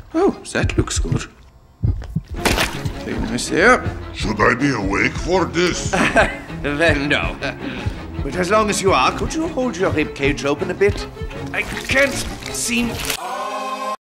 Oh, that looks good. Very nice there. Should I be awake for this? Well, no. But as long as you are, could you hold your rib cage open a bit? I can't seem...